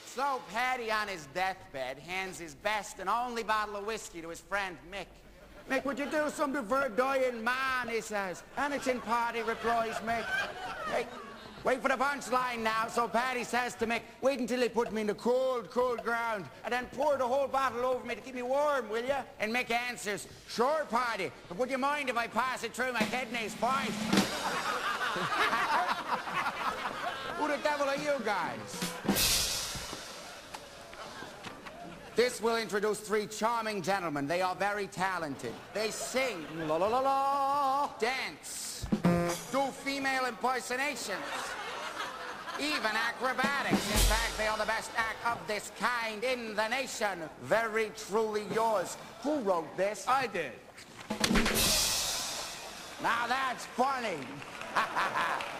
So Paddy on his deathbed hands his best and only bottle of whiskey to his friend Mick. Mick, would you do something for a dying man, he says. Anything, Paddy, replies Mick. Hey, wait for the punchline now. So Paddy says to Mick, wait until they put me in the cold, cold ground and then pour the whole bottle over me to keep me warm, will you? And Mick answers, sure, Paddy, but would you mind if I pass it through my kidneys first? Who the devil are you guys? This will introduce three charming gentlemen. They are very talented. They sing, la la la la, dance, do female impersonations, even acrobatics. In fact, they are the best act of this kind in the nation. Very truly yours. Who wrote this? I did. Now that's funny.